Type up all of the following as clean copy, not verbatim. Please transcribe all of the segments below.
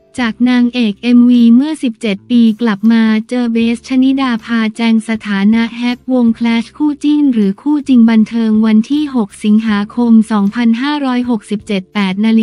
จากนางเอก MV เมื่อ 17 ปีกลับมาเจอเบส ชนิดาพาแจงสถานะแฮกวง Clash คู่จิ้นหรือคู่จริงบันเทิงวันที่ 6 สิงหาคม 2567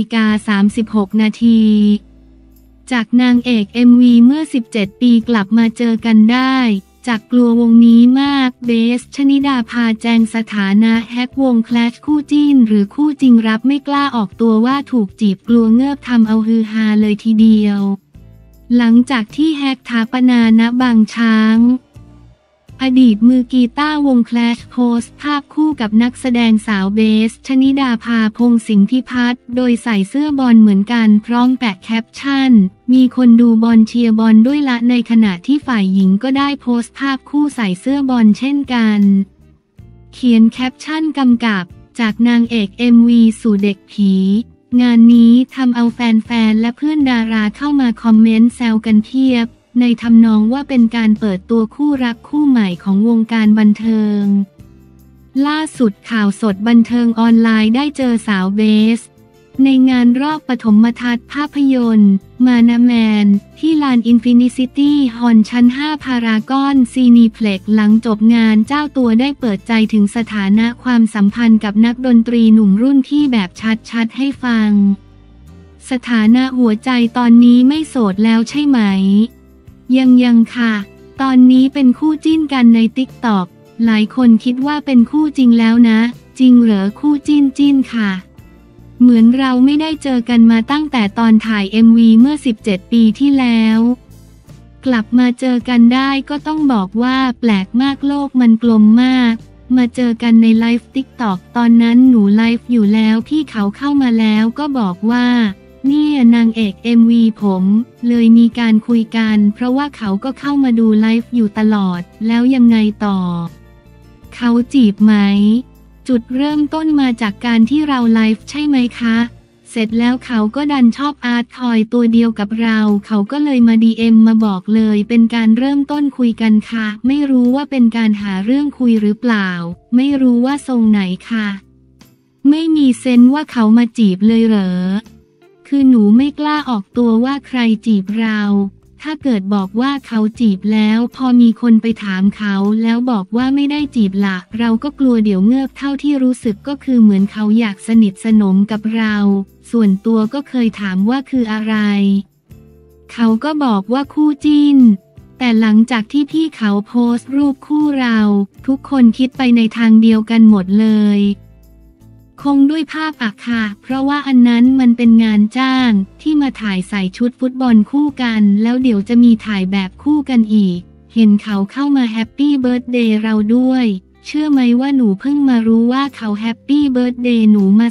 8:36 นาที จากนางเอก MV เมื่อ 17 ปีกลับมาเจอกันได้จากกลัววงนี้มากเบส ชนิดาพาแจงสถานะแฮกวง Clash คู่จิ้นหรือคู่จริงรับไม่กล้าออกตัวว่าถูกจีบกลัวเงือบทำเอาฮือฮาเลยทีเดียวหลังจากที่แฮกถาปนาณบางช้างอดีตมือกีตาร์วง Clash โพสต์ภาพคู่กับนักแสดงสาวเบส ชนิดาภาพงษ์สิงห์พิพัฒน์โดยใส่เสื้อบอลเหมือนกันพร้อมแปะแคปชั่นมีคนดูบอลเชียร์บอลด้วยละในขณะที่ฝ่ายหญิงก็ได้โพสต์ภาพคู่ใส่เสื้อบอลเช่นกันเขียนแคปชั่นกำกับจากนางเอก MV สู่เด็กผีงานนี้ทำเอาแฟนๆและเพื่อนดาราเข้ามาคอมเมนต์แซวกันเพียบในทำนองว่าเป็นการเปิดตัวคู่รักคู่ใหม่ของวงการบันเทิงล่าสุดข่าวสดบันเทิงออนไลน์ได้เจอสาวเบสในงานรอบปฐมทัศน์ภาพยนตร์มานาแมนที่ลานอินฟินิซิตี้ฮอลล์ชั้น 5 พารากอนซีนีเพล็กซ์หลังจบงานเจ้าตัวได้เปิดใจถึงสถานะความสัมพันธ์กับนักดนตรีหนุ่มรุ่นพี่แบบชัดๆให้ฟังสถานะหัวใจตอนนี้ไม่โสดแล้วใช่ไหมยังค่ะตอนนี้เป็นคู่จิ้นกันในติ๊กต็อกหลายคนคิดว่าเป็นคู่จริงแล้วนะจริงเหรอคู่จิ้นค่ะเหมือนเราไม่ได้เจอกันมาตั้งแต่ตอนถ่าย MV เมื่อ 17 ปีที่แล้วกลับมาเจอกันได้ก็ต้องบอกว่าแปลกมากโลกมันกลมมากมาเจอกันในไลฟ์ติ๊กต็อกตอนนั้นหนูไลฟ์อยู่แล้วพี่เขาเข้ามาแล้วก็บอกว่าเนี่ยนางเอก MV ผมเลยมีการคุยกันเพราะว่าเขาก็เข้ามาดูไลฟ์อยู่ตลอดแล้วยังไงต่อเขาจีบไหมจุดเริ่มต้นมาจากการที่เราไลฟ์ใช่ไหมคะเสร็จแล้วเขาก็ดันชอบอาร์ตทอยตัวเดียวกับเราเขาก็เลยมา DM มาบอกเลยเป็นการเริ่มต้นคุยกันค่ะไม่รู้ว่าเป็นการหาเรื่องคุยหรือเปล่าไม่รู้ว่าทรงไหนค่ะไม่มีเซนส์ว่าเขามาจีบเลยเหรอคือหนูไม่กล้าออกตัวว่าใครจีบเราถ้าเกิดบอกว่าเขาจีบแล้วพอมีคนไปถามเขาแล้วบอกว่าไม่ได้จีบละเราก็กลัวเดี๋ยวเงือบเท่าที่รู้สึกก็คือเหมือนเขาอยากสนิทสนมกับเราส่วนตัวก็เคยถามว่าคืออะไรเขาก็บอกว่าคู่จิ้นแต่หลังจากที่พี่เขาโพสต์รูปคู่เราทุกคนคิดไปในทางเดียวกันหมดเลยคงด้วยภาพอะค่ะเพราะว่าอันนั้นมันเป็นงานจ้างที่มาถ่ายใส่ชุดฟุตบอลคู่กันแล้วเดี๋ยวจะมีถ่ายแบบคู่กันอีกเห็นเขาเข้ามาแฮปปี้เบิร์ธเดย์เราด้วยเชื่อไหมว่าหนูเพิ่งมารู้ว่าเขาแฮปปี้เบิร์ธเดย์หนูมา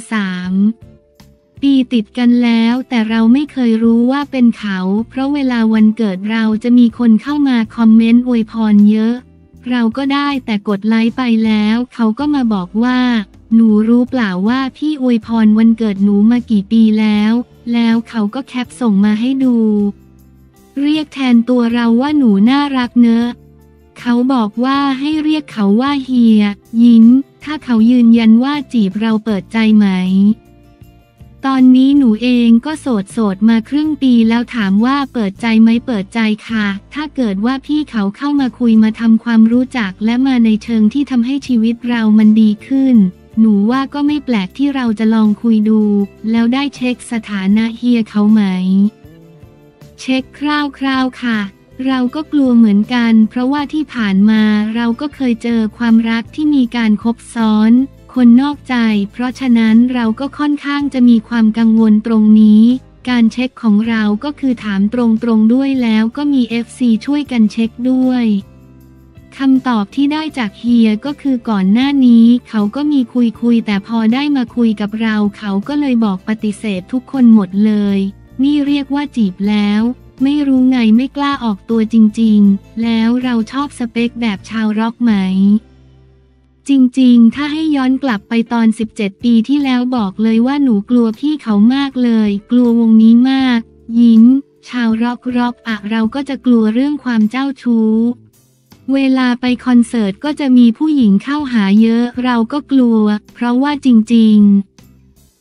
3 ปีติดกันแล้วแต่เราไม่เคยรู้ว่าเป็นเขาเพราะเวลาวันเกิดเราจะมีคนเข้ามาคอมเมนต์อวยพรเยอะเราก็ได้แต่กดไลค์ไปแล้วเขาก็มาบอกว่าหนูรู้เปล่าว่าพี่อวยพรวันเกิดหนูมากี่ปีแล้วเขาก็แคปส่งมาให้ดูเรียกแทนตัวเราว่าหนูน่ารักเนอะเขาบอกว่าให้เรียกเขาว่าเฮียยิ้มถ้าเขายืนยันว่าจีบเราเปิดใจไหมตอนนี้หนูเองก็โสดมาครึ่งปีแล้วถามว่าเปิดใจไหมเปิดใจค่ะถ้าเกิดว่าพี่เขาเข้ามาคุยมาทำความรู้จักและมาในเชิงที่ทำให้ชีวิตเรามันดีขึ้นหนูว่าก็ไม่แปลกที่เราจะลองคุยดูแล้วได้เช็คสถานะเฮียเขาไหมเช็คคร่าวๆค่ะเราก็กลัวเหมือนกันเพราะว่าที่ผ่านมาเราก็เคยเจอความรักที่มีการคบซ้อนคนนอกใจเพราะฉะนั้นเราก็ค่อนข้างจะมีความกังวลตรงนี้การเช็คของเราก็คือถามตรงๆด้วยแล้วก็มี FC ช่วยกันเช็คด้วยคำตอบที่ได้จากเฮียก็คือก่อนหน้านี้เขาก็มีคุยแต่พอได้มาคุยกับเราเขาก็เลยบอกปฏิเสธทุกคนหมดเลยนี่เรียกว่าจีบแล้วไม่รู้ไงไม่กล้าออกตัวจริงๆแล้วเราชอบสเปคแบบชาวร็อกไหมจริงๆถ้าให้ย้อนกลับไปตอน17 ปีที่แล้วบอกเลยว่าหนูกลัวพี่เขามากเลยกลัววงนี้มากยิ้มชาวร็อกอะเราก็จะกลัวเรื่องความเจ้าชู้เวลาไปคอนเสิร์ตก็จะมีผู้หญิงเข้าหาเยอะเราก็กลัวเพราะว่าจริงๆ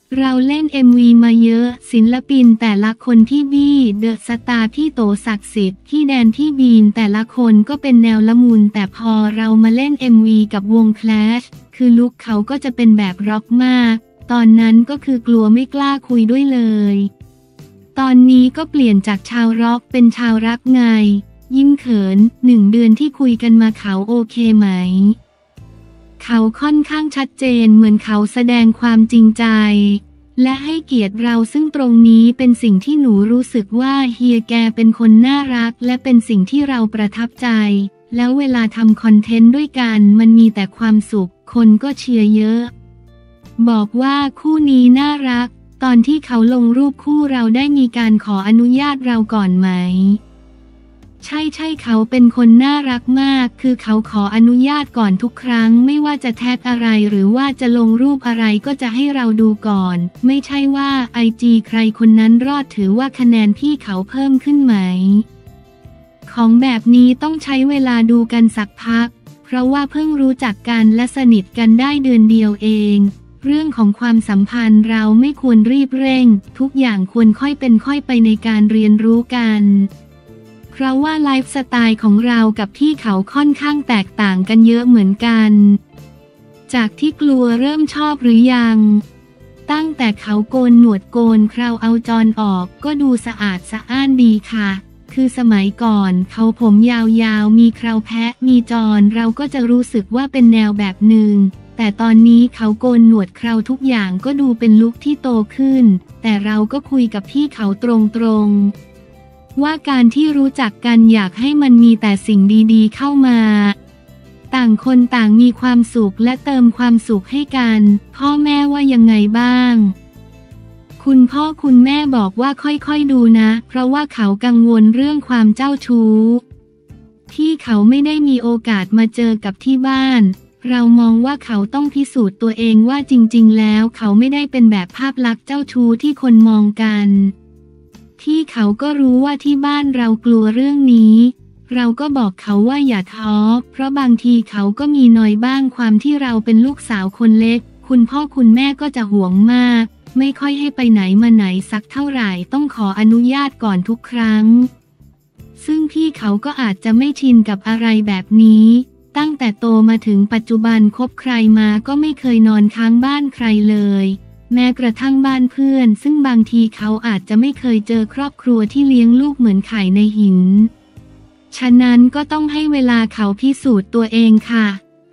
เราเล่น MV มาเยอะศิลปินแต่ละคนพี่บี้เดอะสตาร์พี่โตศักดิ์สิทธิ์พี่แดนพี่บีนแต่ละคนก็เป็นแนวละมุนแต่พอเรามาเล่น MV กับวง Clash คือลุคเขาก็จะเป็นแบบร็อกมากตอนนั้นก็คือกลัวไม่กล้าคุยด้วยเลยตอนนี้ก็เปลี่ยนจากชาวร็อกเป็นชาวรักไงยิ้มเขิน1 เดือนที่คุยกันมาเขาโอเคไหมเขาค่อนข้างชัดเจนเหมือนเขาแสดงความจริงใจและให้เกียรติเราซึ่งตรงนี้เป็นสิ่งที่หนูรู้สึกว่าเฮียแกเป็นคนน่ารักและเป็นสิ่งที่เราประทับใจแล้วเวลาทำคอนเทนต์ด้วยกันมันมีแต่ความสุขคนก็เชียร์เยอะบอกว่าคู่นี้น่ารักตอนที่เขาลงรูปคู่เราได้มีการขออนุญาตเราก่อนไหมใช่เขาเป็นคนน่ารักมากคือเขาขออนุญาตก่อนทุกครั้งไม่ว่าจะแท็กอะไรหรือว่าจะลงรูปอะไรก็จะให้เราดูก่อนไม่ใช่ว่าIGใครคนนั้นรอดถือว่าคะแนนพี่เขาเพิ่มขึ้นไหมของแบบนี้ต้องใช้เวลาดูกันสักพักเพราะว่าเพิ่งรู้จักกันและสนิทกันได้เดือนเดียวเองเรื่องของความสัมพันธ์เราไม่ควรรีบเร่งทุกอย่างควรค่อยเป็นค่อยไปในการเรียนรู้กันเพราะว่าไลฟ์สไตล์ของเรากับพี่เขาค่อนข้างแตกต่างกันเยอะเหมือนกันจากที่กลัวเริ่มชอบหรือยังตั้งแต่เขาโกนหนวดโกนเคราเอาจรออกก็ดูสะอาดสะอ้านดีค่ะคือสมัยก่อนเขาผมยาวๆมีเคราแพะมีจรเราก็จะรู้สึกว่าเป็นแนวแบบหนึ่งแต่ตอนนี้เขาโกนหนวดเคราทุกอย่างก็ดูเป็นลุคที่โตขึ้นแต่เราก็คุยกับพี่เขาตรงๆว่าการที่รู้จักกันอยากให้มันมีแต่สิ่งดีๆเข้ามาต่างคนต่างมีความสุขและเติมความสุขให้กันพ่อแม่ว่ายังไงบ้างคุณพ่อคุณแม่บอกว่าค่อยๆดูนะเพราะว่าเขากังวลเรื่องความเจ้าชู้ที่เขาไม่ได้มีโอกาสมาเจอกับที่บ้านเรามองว่าเขาต้องพิสูจน์ตัวเองว่าจริงๆแล้วเขาไม่ได้เป็นแบบภาพลักษณ์เจ้าชู้ที่คนมองกันที่เขาก็รู้ว่าที่บ้านเรากลัวเรื่องนี้เราก็บอกเขาว่าอย่าท้อเพราะบางทีเขาก็มีนอยบ้างความที่เราเป็นลูกสาวคนเล็กคุณพ่อคุณแม่ก็จะห่วงมากไม่ค่อยให้ไปไหนมาไหนสักเท่าไหร่ต้องขออนุญาตก่อนทุกครั้งซึ่งพี่เขาก็อาจจะไม่ชินกับอะไรแบบนี้ตั้งแต่โตมาถึงปัจจุบันคบใครมาก็ไม่เคยนอนค้างบ้านใครเลยแม้กระทั่งบ้านเพื่อนซึ่งบางทีเขาอาจจะไม่เคยเจอครอบครัวที่เลี้ยงลูกเหมือนไข่ในหินฉะนั้นก็ต้องให้เวลาเขาพิสูจน์ตัวเองค่ะ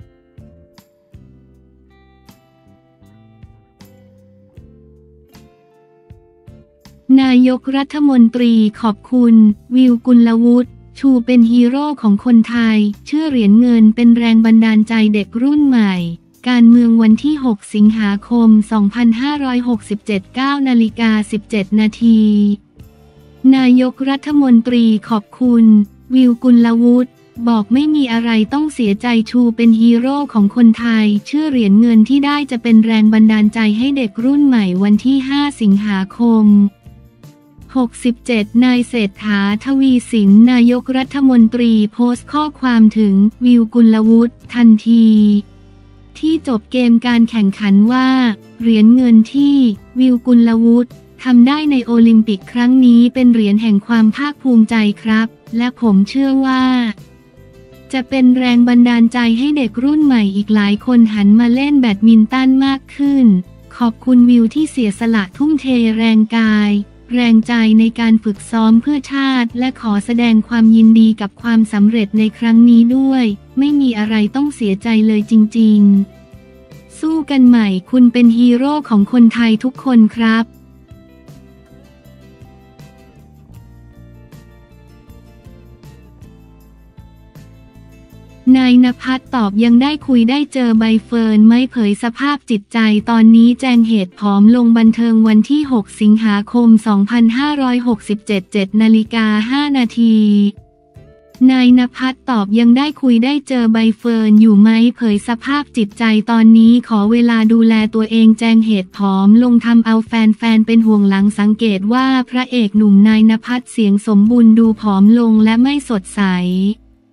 นายกรัฐมนตรีขอบคุณวิวกุลวุฒิชูเป็นฮีโร่ของคนไทยเชื่อเหรียญเงินเป็นแรงบันดาลใจเด็กรุ่นใหม่การเมืองวันที่6 สิงหาคม 2567 9:17 นาทีนายกรัฐมนตรีขอบคุณวิวกุลวุฒิบอกไม่มีอะไรต้องเสียใจชูเป็นฮีโร่ของคนไทยเชื่อเหรียญเงินที่ได้จะเป็นแรงบันดาลใจให้เด็กรุ่นใหม่วันที่5 สิงหาคม67นายเศรษฐาทวีสินนายกรัฐมนตรีโพสต์ข้อความถึงวิวกุลวุฒิทันทีที่จบเกมการแข่งขันว่าเหรียญเงินที่วิวกุลวุฒิทำได้ในโอลิมปิกครั้งนี้เป็นเหรียญแห่งความภาคภูมิใจครับและผมเชื่อว่าจะเป็นแรงบันดาลใจให้เด็กรุ่นใหม่อีกหลายคนหันมาเล่นแบดมินตันมากขึ้นขอบคุณวิวที่เสียสละทุ่มเทแรงกายแรงใจในการฝึกซ้อมเพื่อชาติและขอแสดงความยินดีกับความสำเร็จในครั้งนี้ด้วยไม่มีอะไรต้องเสียใจเลยจริงๆสู้กันใหม่คุณเป็นฮีโร่ของคนไทยทุกคนครับ นายณภัทรตอบยังได้คุยได้เจอใบเฟิร์นไม่เผยสภาพจิตใจตอนนี้แจ้งเหตุผอมลงบันเทิงวันที่6 สิงหาคม 2567 7:05 นาทีนายณภัทรตอบยังได้คุยได้เจอใบเฟิร์นอยู่ไหมเผยสภาพจิตใจตอนนี้ขอเวลาดูแลตัวเองแจ้งเหตุผอมลงทำเอาแฟนๆเป็นห่วงหลังสังเกตว่าพระเอกหนุ่มนายณภัทรเสียงสมบูรณ์ดูผอมลงและไม่สดใส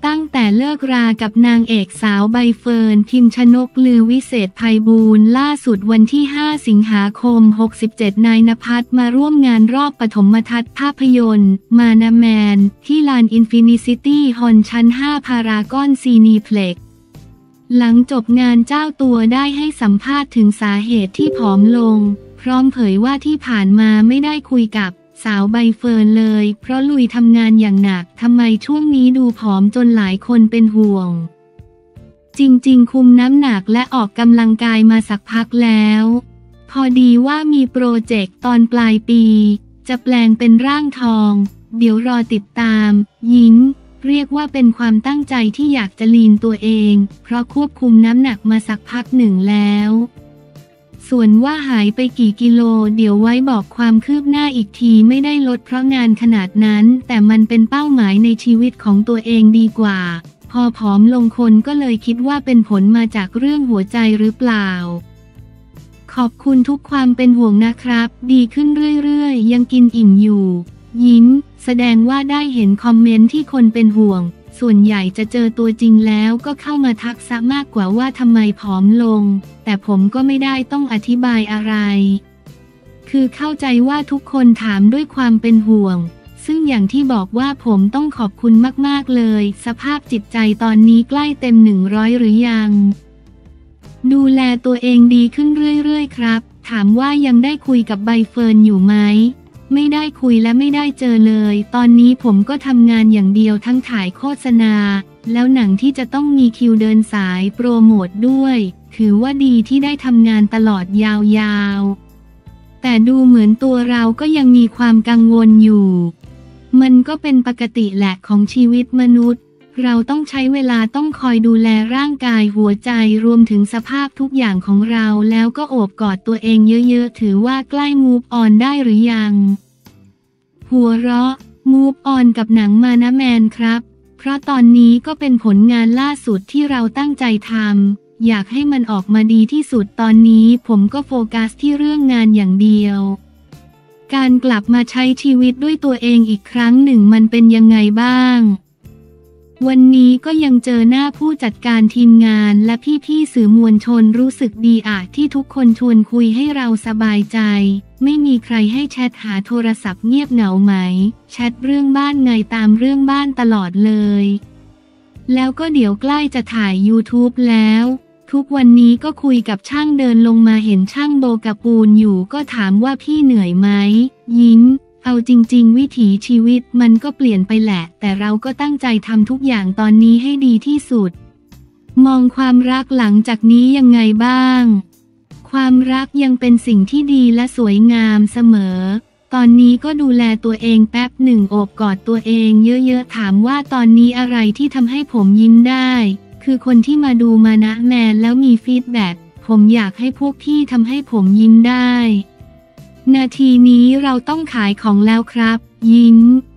ตั้งแต่เลิกรากับนางเอกสาวใบเฟิร์นพิมชนกลือวิเศษไพบูลย์ล่าสุดวันที่ 5 สิงหาคม 67 นายณภัทรมาร่วมงานรอบปฐมทัศน์ภาพยนตร์มานาแมนที่ลานอินฟินิซิตี้ฮอลล์ชั้น 5 พารากอนซีนีเพล็กซ์หลังจบงานเจ้าตัวได้ให้สัมภาษณ์ถึงสาเหตุที่ผอมลงพร้อมเผยว่าที่ผ่านมาไม่ได้คุยกับสาวใบเฟิร์นเลยเพราะลุยทำงานอย่างหนักทำไมช่วงนี้ดูผอมจนหลายคนเป็นห่วงจริงๆคุมน้ำหนักและออกกำลังกายมาสักพักแล้วพอดีว่ามีโปรเจกต์ตอนปลายปีจะแปลงเป็นร่างทองเดี๋ยวรอติดตามยิ้มเรียกว่าเป็นความตั้งใจที่อยากจะลีนตัวเองเพราะควบคุมน้ำหนักมาสักพักหนึ่งแล้วส่วนว่าหายไปกี่กิโลเดี๋ยวไว้บอกความคืบหน้าอีกทีไม่ได้ลดเพราะงานขนาดนั้นแต่มันเป็นเป้าหมายในชีวิตของตัวเองดีกว่าพอผอมลงคนก็เลยคิดว่าเป็นผลมาจากเรื่องหัวใจหรือเปล่าขอบคุณทุกความเป็นห่วงนะครับดีขึ้นเรื่อยๆยังกินอิ่มอยู่ยิ้มแสดงว่าได้เห็นคอมเมนต์ที่คนเป็นห่วงส่วนใหญ่จะเจอตัวจริงแล้วก็เข้ามาทักซะมากกว่าว่าทำไมผอมลงแต่ผมก็ไม่ได้ต้องอธิบายอะไรคือเข้าใจว่าทุกคนถามด้วยความเป็นห่วงซึ่งอย่างที่บอกว่าผมต้องขอบคุณมากๆเลยสภาพจิตใจตอนนี้ใกล้เต็ม100หรือยังดูแลตัวเองดีขึ้นเรื่อยๆครับถามว่ายังได้คุยกับใบเฟิร์นอยู่ไหมไม่ได้คุยและไม่ได้เจอเลยตอนนี้ผมก็ทำงานอย่างเดียวทั้งถ่ายโฆษณาแล้วหนังที่จะต้องมีคิวเดินสายโปรโมทด้วยถือว่าดีที่ได้ทำงานตลอดยาวๆแต่ดูเหมือนตัวเราก็ยังมีความกังวลอยู่มันก็เป็นปกติแหละของชีวิตมนุษย์เราต้องใช้เวลาต้องคอยดูแลร่างกายหัวใจรวมถึงสภาพทุกอย่างของเราแล้วก็โอบกอดตัวเองเยอะๆถือว่าใกล้ move on ได้หรือยังหัวเราะ move on กับหนังมานะแมนครับเพราะตอนนี้ก็เป็นผลงานล่าสุดที่เราตั้งใจทำอยากให้มันออกมาดีที่สุดตอนนี้ผมก็โฟกัสที่เรื่องงานอย่างเดียวการกลับมาใช้ชีวิตด้วยตัวเองอีกครั้งหนึ่งมันเป็นยังไงบ้างวันนี้ก็ยังเจอหน้าผู้จัดการทีมงานและพี่ๆสื่อมวลชนรู้สึกดีที่ทุกคนชวนคุยให้เราสบายใจไม่มีใครให้แชทหาโทรศัพท์เงียบเหงาไหมแชทเรื่องบ้านไงตามเรื่องบ้านตลอดเลยแล้วก็เดี๋ยวใกล้จะถ่าย YouTube แล้วทุกวันนี้ก็คุยกับช่างเดินลงมาเห็นช่างโบกปูนอยู่ก็ถามว่าพี่เหนื่อยไหมยิ้มเอาจริงๆวิถีชีวิตมันก็เปลี่ยนไปแหละแต่เราก็ตั้งใจทำทุกอย่างตอนนี้ให้ดีที่สุดมองความรักหลังจากนี้ยังไงบ้างความรักยังเป็นสิ่งที่ดีและสวยงามเสมอตอนนี้ก็ดูแลตัวเองแป๊บหนึ่งโอบกอดตัวเองเยอะๆถามว่าตอนนี้อะไรที่ทำให้ผมยิ้มได้คือคนที่มาดูมานะแมนแล้วมีฟีดแบ็กผมอยากให้พวกพี่ทำให้ผมยิ้มได้นาทีนี้เราต้องขายของแล้วครับยิ้ม